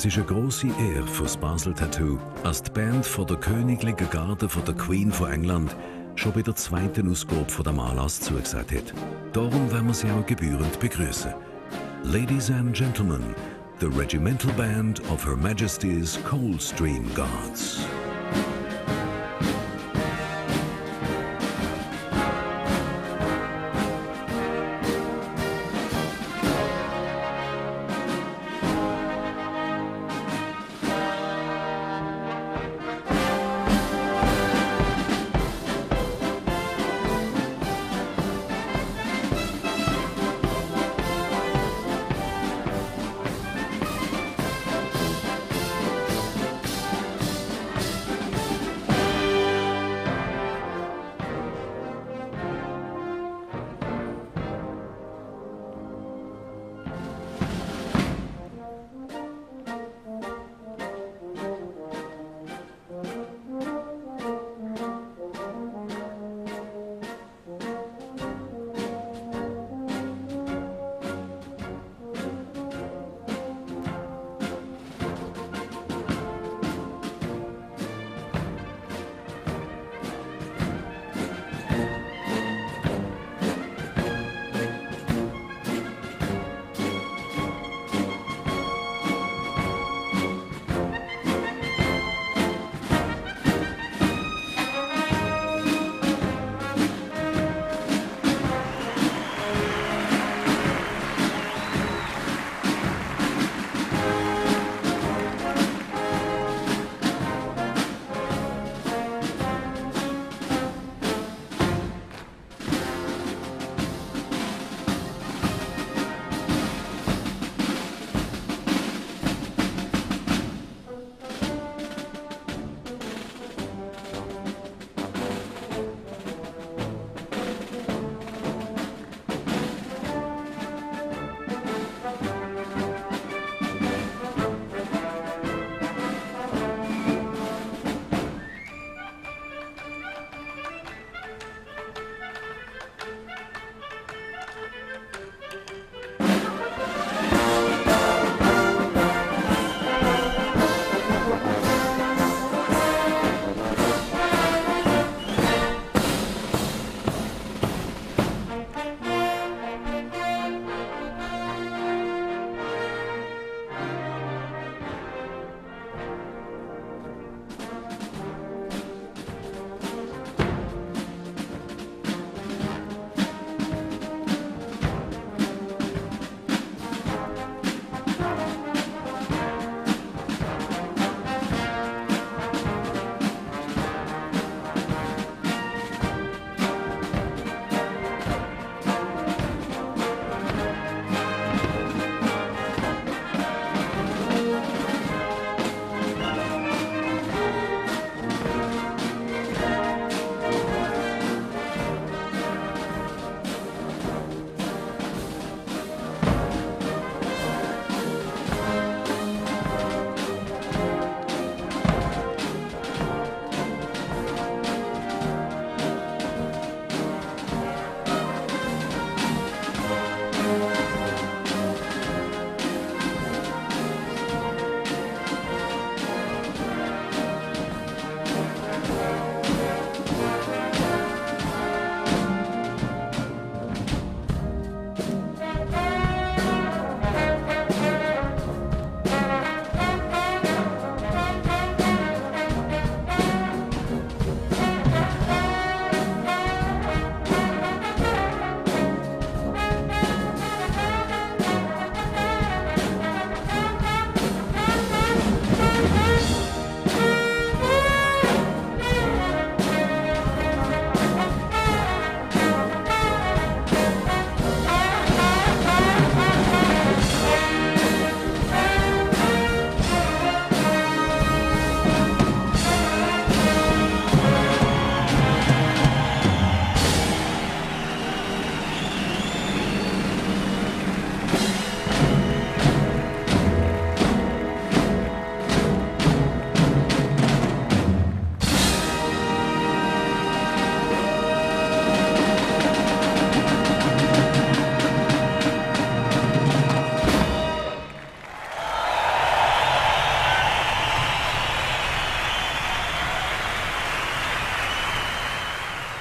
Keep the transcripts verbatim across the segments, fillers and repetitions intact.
Es ist eine grosse Ehre für das Basel Tattoo, als die Band von der Königlichen Garde von der Queen von England schon bei der zweiten Ausgabe von dem Anlass zugesagt hat. Darum werden wir sie auch gebührend begrüßen. Ladies and Gentlemen, the Regimental Band of Her Majesty's Coldstream Guards.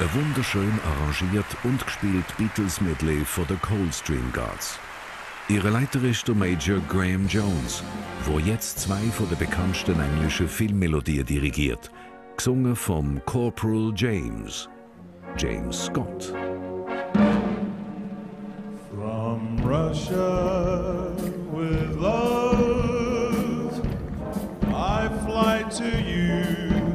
Ein wunderschön arrangiert und gespielt Beatles-Medley von den Coldstream Guards. Ihre Leiter ist der Major Graham Jones, wo jetzt zwei von den bekanntesten englischen Filmmelodien dirigiert, gesungen vom Corporal James, James Scott. From Russia with love, I fly to you,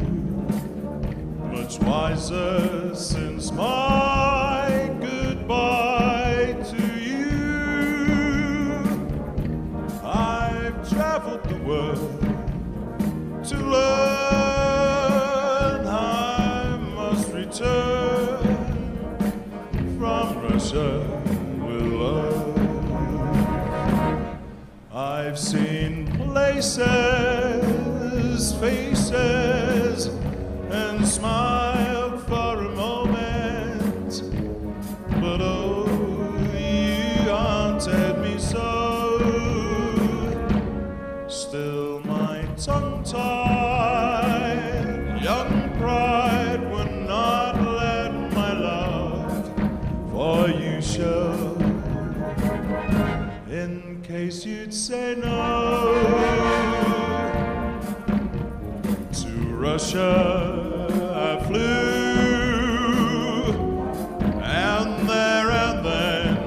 much wiser since my goodbye to you. I've traveled the world to learn I must return from Russia. I've seen places, faces, and smiled for a moment, but oh, you haunted me so. Still my tongue-tied young pride would not let my love for you show. In case you'd say no to Russia, I flew, and there and then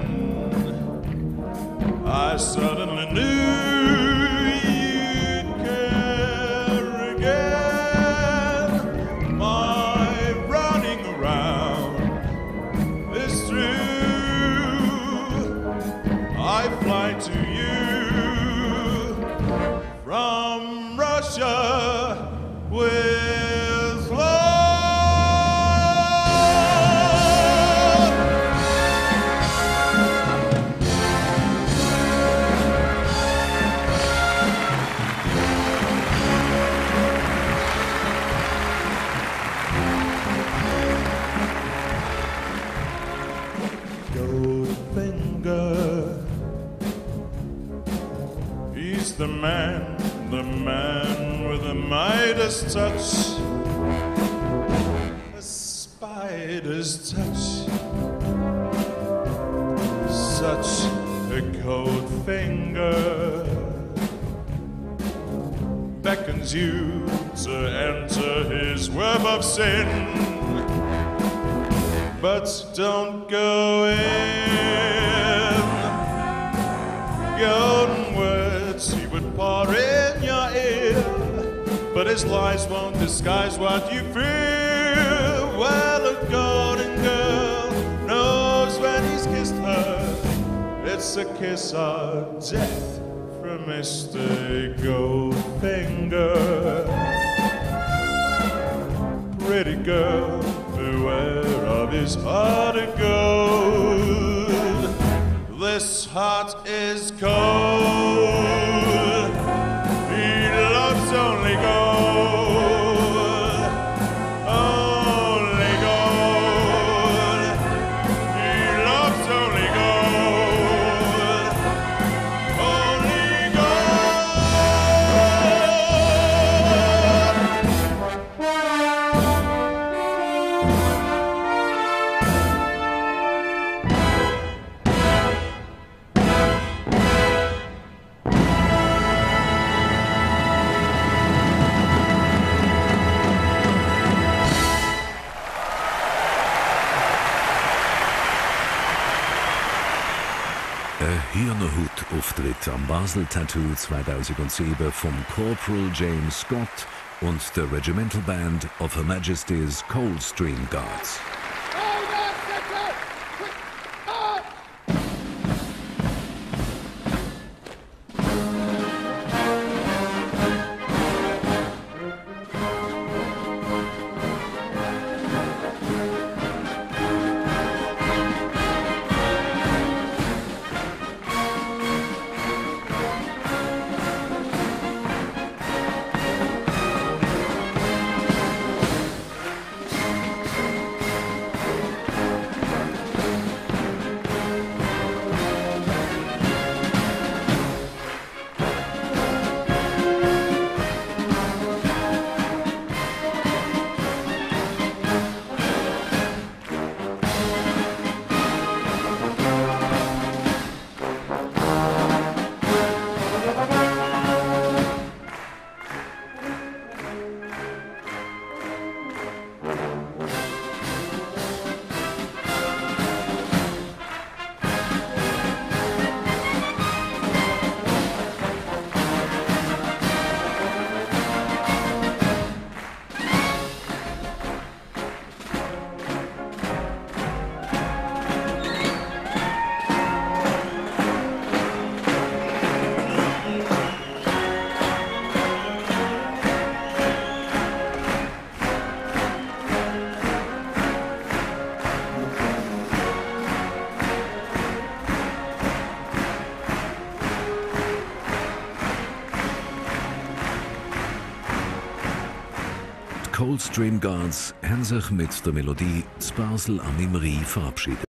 I suddenly knew you'd care again. My running around is through. I fly to you from Russia with love. Goldfinger, he's the man, the man with the Midas touch, a spider's touch, such a cold finger beckons you to enter his web of sin. But don't go in. Golden words he would pour in your ear, but his lies won't disguise what you feel. Well, a golden girl knows when he's kissed her, it's a kiss of death from Mister Goldfinger. Pretty girl, beware of his heart of gold. This heart is cold. He loves only gold, only gold. He loves only gold, only Hühnerhut-Auftritt am Basel Tattoo zweitausendsieben vom Corporal James Scott und der Regimental Band of Her Majesty's Coldstream Guards. Coldstream Guards haben sich mit der Melodie zu Basel am Imri verabschiedet.